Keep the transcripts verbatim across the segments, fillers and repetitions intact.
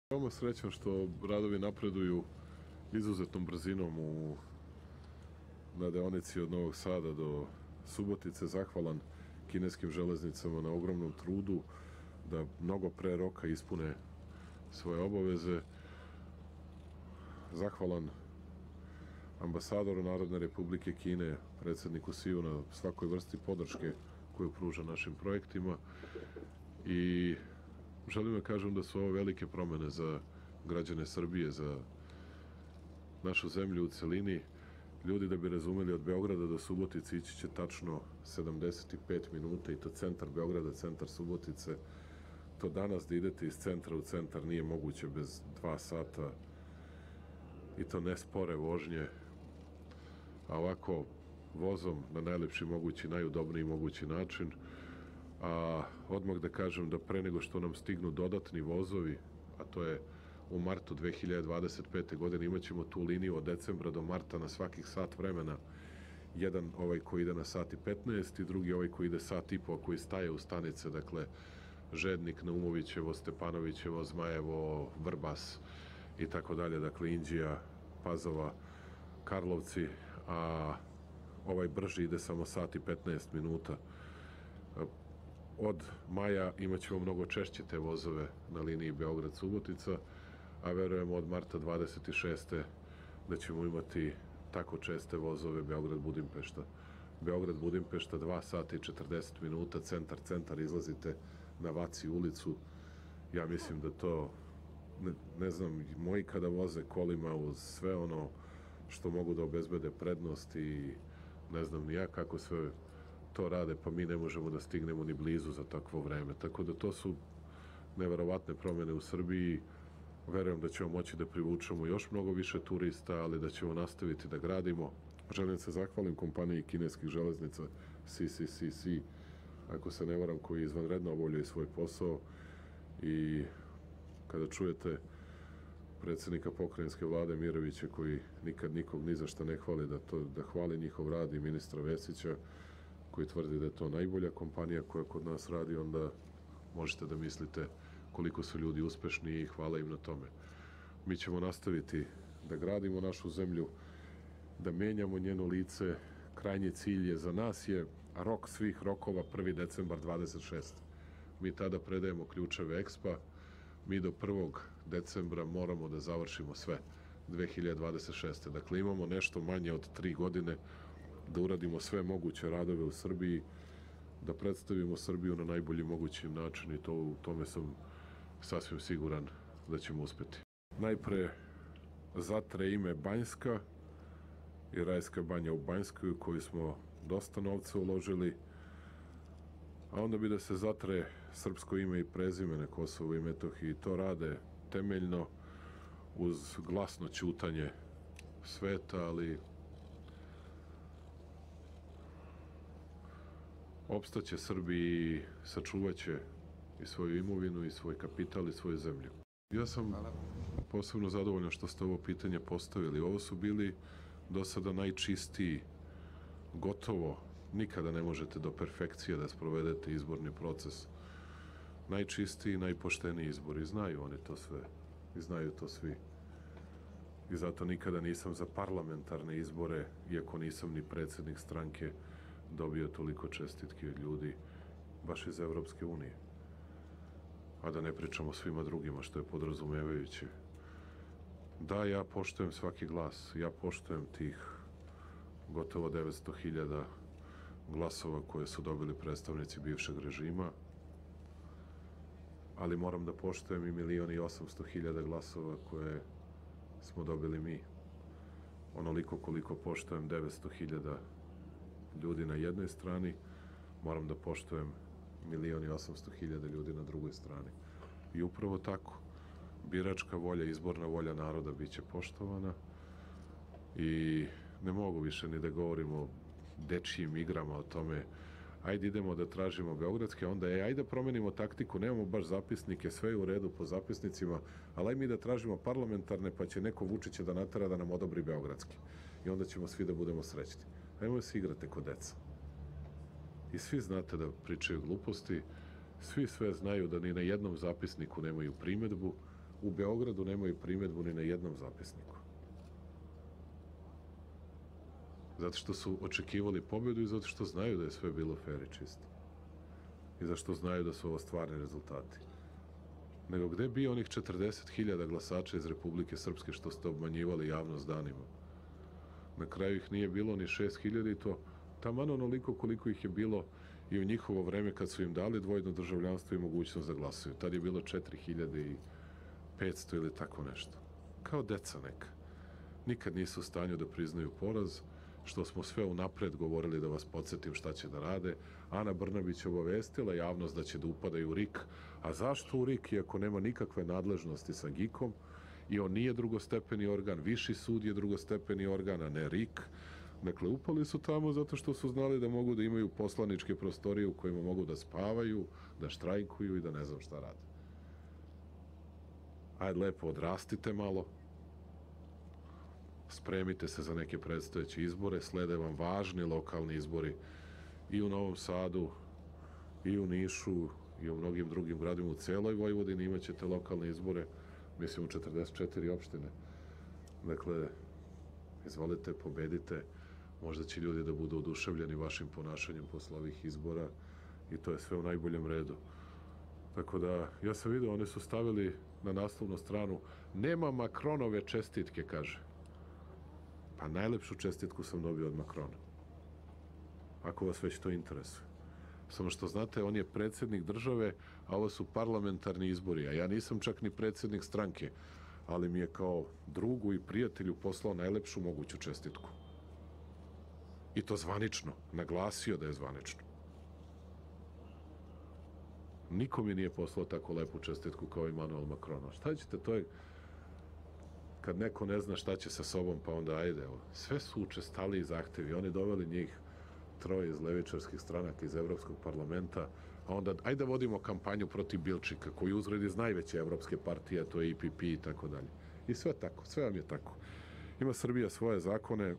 Veoma srećan što radovi napreduju izuzetnom brzinom u, na deonici od Novog Sada do Subotice. Zahvalan kineskim železnicama na ogromnom trudu da mnogo pre roka ispune svoje obaveze. Zahvalan ambasadoru Narodne Republike Kine, predsedniku Siju, na svakoj vrsti podrške koju pruža našim projektima. I želim da kažem da su ovo velike promene za građane Srbije, za našu zemlju u celini. Ljudi, da bi razumeli, od Beograda do Subotice ići će tačno sedamdeset pet minuta, i to centar Beograda, centar Subotice. To danas da idete iz centra u centar nije moguće bez dva sata, i to ne spore vožnje, a ovako vozom na najlepši mogući, najudobniji mogući način. A odmah da kažem da pre nego što nam stignu dodatni vozovi, a to je u martu dve hiljade dvadeset pete. godine, imaćemo tu liniju od decembra do marta na svakih sat vremena. Jedan ovaj koji ide na sat i petnaest i drugi ovaj koji ide sat i po, koji staje u stanice, dakle Žednik, Naumovićevo, Stepanovićevo, Zmajevo, Vrbas i tako dalje, dakle Inđija, Pazova, Karlovci, a ovaj brži ide samo sat i petnaest minuta. Od maja imaćemo mnogo češće te vozove na liniji Beograd-Subotica, a verujemo od marta dvadeset šeste. da ćemo imati tako česte vozove Beograd-Budimpešta. Beograd-Budimpešta dva sata i četrdeset minuta, centar, centar, izlazite na Vaci ulicu. Ja mislim da to, ne, ne znam, moji kada voze kolima uz sve ono što mogu da obezbede prednost i ne znam ni ja kako sve to rade, pa mi ne možemo da stignemo ni blizu za takvo vreme. Tako da to su neverovatne promene u Srbiji. Verujem da ćemo moći da privučemo još mnogo više turista, ali da ćemo nastaviti da gradimo. Želim se zahvalim kompaniji kineskih železnica C C C C, ako se ne varam, koji izvanredno obavljaju svoj posao. I kada čujete predsednika pokrajinske vlade Mirovića, koji nikad nikog ni za šta ne hvali, da, to, da hvali njihov rad, i ministra Vesića, koji tvrdi da je to najbolja kompanija koja kod nas radi, onda možete da mislite koliko su ljudi uspešni, i hvala im na tome. Mi ćemo nastaviti da gradimo našu zemlju, da menjamo njeno lice. Krajnji cilj je za nas je rok svih rokova prvi decembar dvadeset šeste. Mi tada predajemo ključeve Ekspa. Mi do prvog decembra moramo da završimo sve dve hiljade dvadeset šeste. Dakle, imamo nešto manje od tri godine da uradimo sve moguće radove u Srbiji, da predstavimo Srbiju na najbolji mogući način, i to, u tome sam sasvim siguran da ćemo uspeti. Najpre zatre ime Banjska i Rajska banja u Banjskoj, u koju smo dosta novca uložili, a onda bi da se zatre srpsko ime i prezime na Kosovu i Metohiji. To rade temeljno uz glasno ćutanje sveta, ali opstaće Srbi i sačuvaće i svoju imovinu i svoj kapital i svoju zemlju. Ja sam posebno zadovoljan što ste ovo pitanje postavili. Ovo su bili do sada najčistiji, gotovo nikada ne možete do perfekcije da sprovedete izborni proces. Najčistiji, najpošteniji izbor, i znaju oni to sve, i znaju to svi. I zato nikada nisam za parlamentarne izbore, iako nisam ni predsednik stranke, dobio toliko čestitki od ljudi baš iz Evropske unije. A da ne pričamo svima drugima, što je podrazumevajuće. Da, ja poštujem svaki glas, ja poštujem tih gotovo devetsto hiljada glasova koje su dobili predstavnici bivšeg režima, ali moram da poštujem i milion i osamsto hiljada glasova koje smo dobili mi. Onoliko koliko poštujem devetsto hiljada ljudi na jednoj strani, moram da poštujem milion i osamsto hiljada ljudi na drugoj strani. I upravo tako, biračka volja, izborna volja naroda biće poštovana, i ne mogu više ni da govorimo o dečijim igrama, o tome ajde idemo da tražimo beogradske, onda je ajde da promenimo taktiku, nemamo baš zapisnike, sve je u redu po zapisnicima, ali aj mi da tražimo parlamentarne, pa će neko Vučića da natera da nam odobri beogradski. I onda ćemo svi da budemo srećni. Ajmo da se igrate kod deca. I svi znate da pričaju gluposti, svi sve znaju da ni na jednom zapisniku nemaju primedbu, u Beogradu nemaju primjedbu ni na jednom zapisniku. Zato što su očekivali pobjedu i zato što znaju da je sve bilo fair i čisto. I zašto znaju da su ovo stvarni rezultati. Nego gde bi onih četrdeset hiljada glasača iz Republike Srpske što ste obmanjivali javnost danima? Na kraju ih nije bilo ni šest hiljada i to taman onoliko koliko ih je bilo i u njihovo vreme kad su im dali dvojno državljanstvo i mogućnost da glasuju. Tad je bilo četiri hiljade petsto ili tako nešto. Kao deca neka. Nikad nisu u stanju da priznaju poraz, što smo sve unapred govorili da vas podsjetim šta će da rade. Ana Brnabić obavestila javnost da će da upadaju u R I K. A zašto u R I K, iako nema nikakve nadležnosti sa G I K-om i on nije drugostepeni organ, viši sud je drugostepeni organ, a ne R I K. Dakle, upali su tamo zato što su znali da mogu da imaju poslaničke prostorije u kojima mogu da spavaju, da štrajkuju i da ne znam šta rade. Ajde, lepo odrastite malo, spremite se za neke predstojeće izbore, slede vam važni lokalni izbori i u Novom Sadu, i u Nišu, i u mnogim drugim gradima u celoj Vojvodini imaćete lokalne izbore, mislim u četrdeset četiri opštine. Dakle, izvolite, pobedite, možda će ljudi da budu oduševljeni vašim ponašanjem posle ovih izbora i to je sve u najboljem redu. Tako da, ja sam vidio, oni su stavili na naslovnu stranu nema Makronove čestitke, kaže. Pa najlepšu čestitku sam dobio od Makrona. Ako vas već to interesuje. Samo što znate, on je predsjednik države, a ovo su parlamentarni izbori, a ja nisam čak ni predsjednik stranke, ali mi je kao drugu i prijatelju poslao najlepšu moguću čestitku. I to zvanično, naglasio da je zvanično. Niko mi nije poslao tako lepu čestitku kao Emmanuel Macron. Šta ćete, to je kad neko ne zna šta će sa sobom, pa onda ajde, evo. Sve su učestali zahtevi, oni doveli njih troje iz levičarskih stranaka iz Evropskog parlamenta, a onda ajde da vodimo kampanju protiv Bilčika, koji uzgled iz najveće evropske partije, to je E P P i tako dalje. I sve tako, sve vam je tako. Ima Srbija svoje zakone,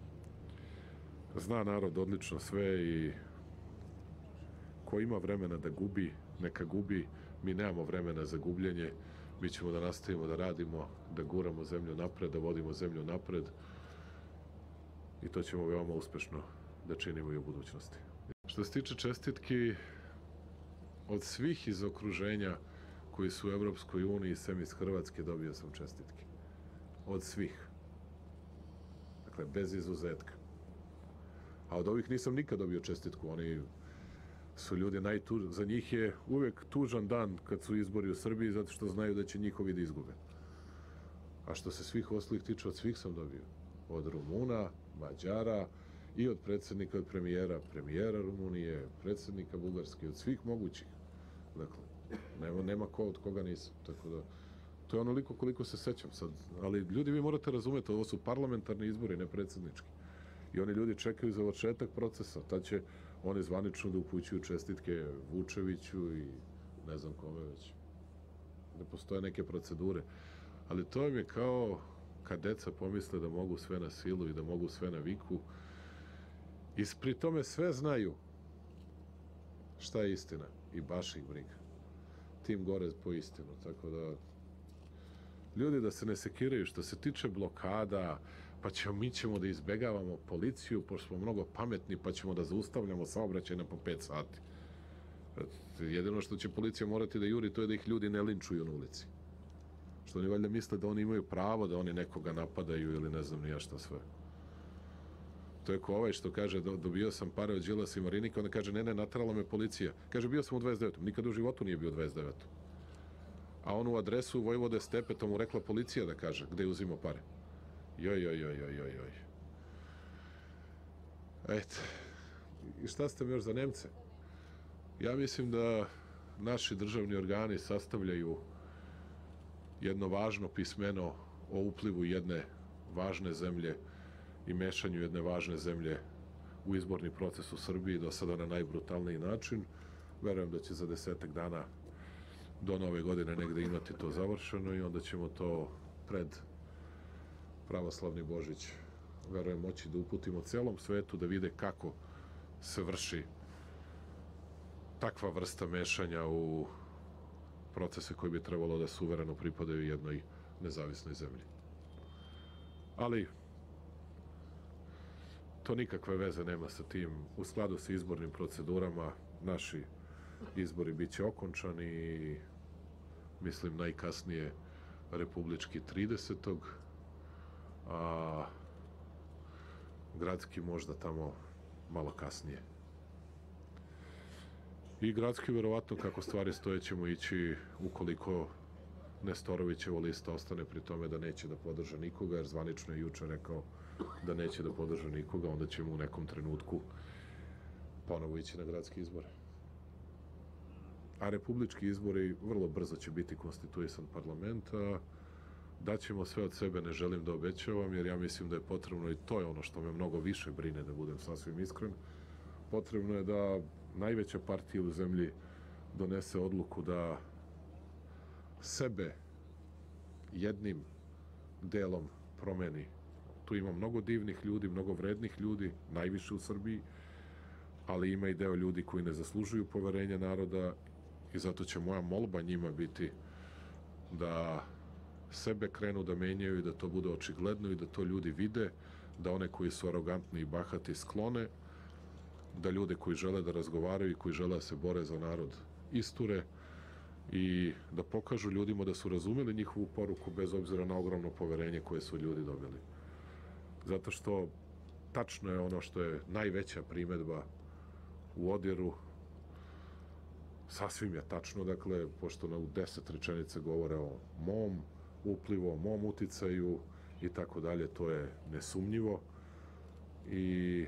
zna narod odlično sve i ko ima vremena da gubi, neka gubi, mi nemamo vremena za gubljenje, mi ćemo da nastavimo da radimo, da guramo zemlju napred, da vodimo zemlju napred i to ćemo veoma uspešno da činimo i u budućnosti. Što se tiče čestitki, od svih iz okruženja koji su u Evropskoj uniji, sem iz Hrvatske, dobio sam čestitke. Od svih. Dakle, bez izuzetka. A od ovih nisam nikad dobio čestitku. Oni su ljudi najtuž... Za njih je uvek tužan dan kad su izbori u Srbiji, zato što znaju da će njihovi da izgube. A što se svih ostalih tiče, od svih sam dobio. Od Rumuna, Mađara i od predsjednika, od premijera, premijera Rumunije, predsjednika Bugarske, od svih mogućih. Dakle, nema, nema ko od koga nisam. Tako da, to je onoliko koliko se sećam sad. Ali ljudi, vi morate razumeti, ovo su parlamentarni izbori, ne predsjednički. I oni ljudi čekaju za završetak procesa. Tad će oni zvanično da upućuju čestitke Vučeviću i ne znam kome već. Ne postoje neke procedure. Ali to im je kao kad deca pomisle da mogu sve na silu i da mogu sve na viku. I pri tome sve znaju šta je istina. I baš ih briga. Tim gore po istinu. Tako da ljudi da se ne sekiraju. Što se tiče blokada, pa ćemo, mi ćemo da izbegavamo policiju, pošto smo mnogo pametni, pa ćemo da zaustavljamo saobraćaj na po pet sati. Jedino što će policija morati da juri, to je da ih ljudi ne linčuju na ulici. Što oni valjda misle da oni imaju pravo da oni nekoga napadaju ili ne znam ni ja šta sve. To je ko ovaj što kaže, dobio sam pare od Đilasa i Marinika, onda kaže, ne, ne, natrala me policija. Kaže, bio sam u dvadeset devetom Nikad u životu nije bio u dvadeset devetom A onu adresu Vojvode Stepe, to mu rekla policija da kaže, gde je uzimao pare. Joj, joj, joj, joj, joj, joj. Eto. I šta ste mi još za Nemce? Ja mislim da naši državni organi sastavljaju jedno važno pismeno o uplivu jedne važne zemlje i mešanju jedne važne zemlje u izborni proces u Srbiji, do sada na najbrutalniji način. Verujem da će za desetak dana do nove godine negde imati to završeno i onda ćemo to pred pravoslavni Božić, verujem, moći da uputimo celom svetu da vide kako se vrši takva vrsta mešanja u procese koji bi trebalo da suvereno pripadaju jednoj nezavisnoj zemlji. Ali to nikakve veze nema sa tim. U skladu sa izbornim procedurama naši izbori bit će okončani i mislim najkasnije republički tridesetog a gradski možda tamo malo kasnije. I gradski verovatno kako stvari stoje ćemo ići ukoliko Nestorovićeva lista ostane pri tome da neće da podrža nikoga, jer zvanično je juče rekao da neće da podrža nikoga, onda ćemo u nekom trenutku ponovo ići na gradske izbore. A republički izbori vrlo brzo će biti konstituisan parlament, a daćemo sve od sebe, ne želim da obećavam, jer ja mislim da je potrebno, i to je ono što me mnogo više brine, da budem sasvim iskren, potrebno je da najveća partija u zemlji donese odluku da sebe jednim delom promeni. Tu ima mnogo divnih ljudi, mnogo vrednih ljudi, najviše u Srbiji, ali ima i deo ljudi koji ne zaslužuju poverenje naroda i zato će moja molba njima biti da sebe krenu da menjaju i da to bude očigledno i da to ljudi vide, da one koji su arogantni i bahati sklone, da ljude koji žele da razgovaraju i koji žele da se bore za narod isture i da pokažu ljudima da su razumeli njihovu poruku bez obzira na ogromno poverenje koje su ljudi dobili. Zato što tačno je ono što je najveća primedba u Odiru, sasvim je tačno, dakle, pošto na u deset rečenice govore o mom uplivu, o mom uticaju i tako dalje, to je nesumnjivo i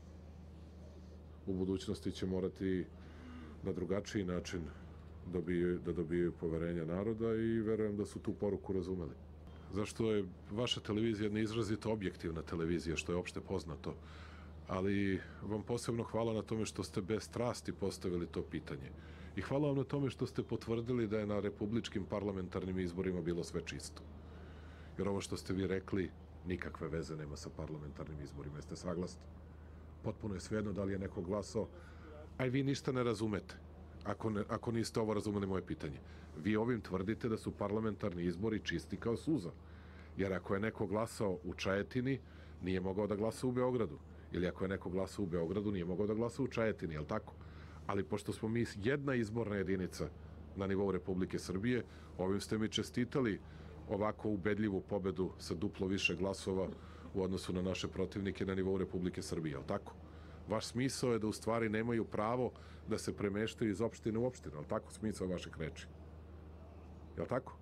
u budućnosti će morati na drugačiji način dobiju, da dobijaju poverenja naroda i verujem da su tu poruku razumeli. Zašto je vaša televizija jedna izrazito objektivna televizija, što je opšte poznato, ali vam posebno hvala na tome što ste bez strasti postavili to pitanje. I hvala vam na tome što ste potvrdili da je na republičkim parlamentarnim izborima bilo sve čisto. Jer ovo što ste vi rekli, nikakve veze nema sa parlamentarnim izborima. Jeste saglasni? Potpuno je svejedno da li je neko glasao, a vi ništa ne razumete, ako, ne, ako niste ovo razumeli moje pitanje. Vi ovim tvrdite da su parlamentarni izbori čisti kao suza. Jer ako je neko glasao u Čajetini, nije mogao da glasa u Beogradu. Ili ako je neko glasao u Beogradu, nije mogao da glasa u Čajetini, je li tako? Ali pošto smo mi jedna izborna jedinica na nivou Republike Srbije, ovim ste mi čestitali ovako ubedljivu pobedu sa duplo više glasova u odnosu na naše protivnike na nivou Republike Srbije, je li tako? Vaš smisao je da u stvari nemaju pravo da se premeštaju iz opštine u opštinu, je li tako smisao vaših reči? Je li tako?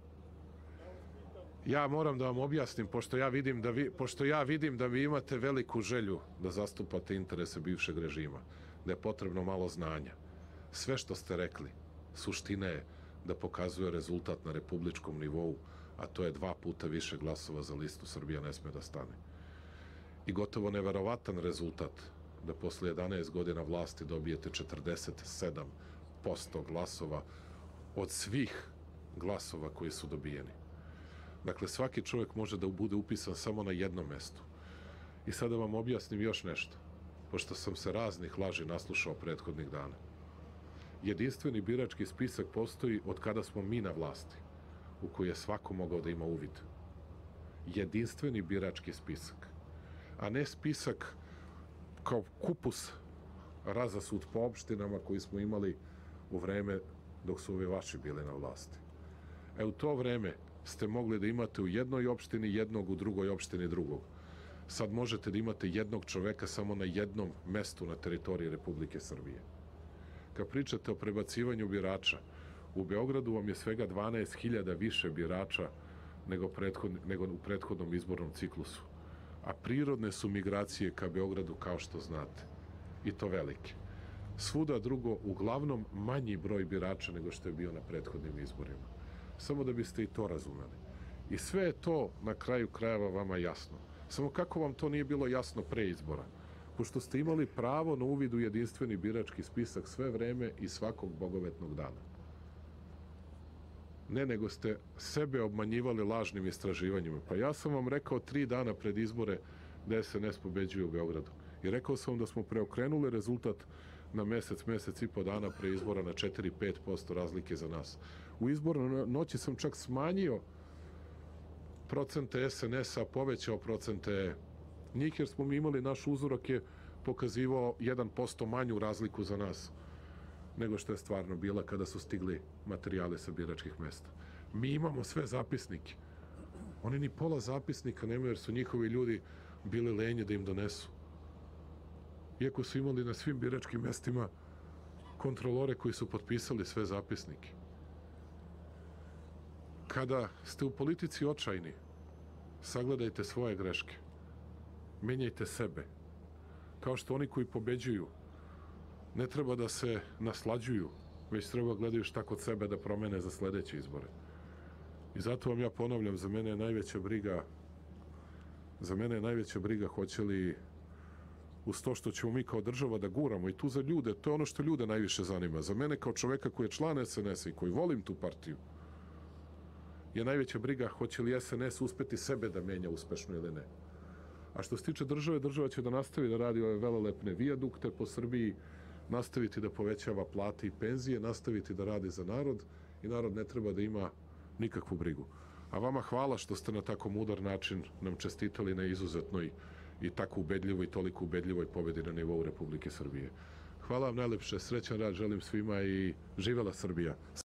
Ja moram da vam objasnim, pošto ja vidim da vi, pošto ja vidim da vi imate veliku želju da zastupate interese bivšeg režima, da je potrebno malo znanja. Sve što ste rekli, suština je da pokazuje rezultat na republičkom nivou, a to je dva puta više glasova za listu Srbija ne sme da stane. I gotovo neverovatan rezultat da posle jedanaest godina vlasti dobijete četrdeset sedam posto glasova od svih glasova koji su dobijeni. Dakle, svaki čovjek može da bude upisan samo na jednom mestu. I sad da vam objasnim još nešto, pošto sam se raznih laži naslušao prethodnih dana. Jedinstveni birački spisak postoji od kada smo mi na vlasti, u koji je svako mogao da ima uvid. Jedinstveni birački spisak, a ne spisak kao kupus razasut po opštinama koji smo imali u vreme dok su ovi vaši bili na vlasti. E, u to vreme ste mogli da imate u jednoj opštini jednog, u drugoj opštini drugog. Sad možete da imate jednog čoveka samo na jednom mestu na teritoriji Republike Srbije. Kad pričate o prebacivanju birača, u Beogradu vam je svega dvanaest hiljada više birača nego, prethodni, nego u prethodnom izbornom ciklusu. A prirodne su migracije ka Beogradu, kao što znate. I to velike. Svuda drugo, uglavnom manji broj birača nego što je bio na prethodnim izborima. Samo da biste i to razumeli. I sve je to na kraju krajeva vama jasno. Samo kako vam to nije bilo jasno pre izbora? Pošto ste imali pravo na uvid u jedinstveni birački spisak sve vreme i svakog bogovetnog dana. Ne, nego ste sebe obmanjivali lažnim istraživanjima. Pa ja sam vam rekao tri dana pred izbore da S N S pobeđuje u Beogradu. I rekao sam vam da smo preokrenuli rezultat na mesec, mesec i po dana pre izbora na četiri do pet posto razlike za nas. U izbornoj noći sam čak smanjio procente es en es-a, povećao procente njih, jer smo mi imali, naš uzorak je pokazivao jedan posto manju razliku za nas nego što je stvarno bila kada su stigli materijale sa biračkih mesta. Mi imamo sve zapisnike. Oni ni pola zapisnika nemaju, jer su njihovi ljudi bili lenje da im donesu. Iako su imali na svim biračkim mestima kontrolore koji su potpisali sve zapisnike. Kada ste u politici očajni, sagledajte svoje greške. Menjajte sebe. Kao što oni koji pobeđuju ne treba da se naslađuju, već treba gledaju šta kod sebe da promene za sledeće izbore. I zato vam ja ponavljam, za mene je najveća briga, za mene je najveća briga hoće li uz to što ćemo mi kao država da guramo i tu za ljude, to je ono što ljude najviše zanima. Za mene kao čoveka koji je član es en es-a i koji volim tu partiju, je najveća briga hoće li es en es uspeti sebe da menja uspešno ili ne. A što se tiče države, država će da nastavi da radi ove velelepne vijadukte po Srbiji, nastaviti da povećava plate i penzije, nastaviti da radi za narod i narod ne treba da ima nikakvu brigu. A vama hvala što ste na tako mudar način nam čestitali na izuzetnoj i tako ubedljivoj i toliko ubedljivoj pobedi na nivou Republike Srbije. Hvala vam najlepše, srećan rad želim svima i živela Srbija.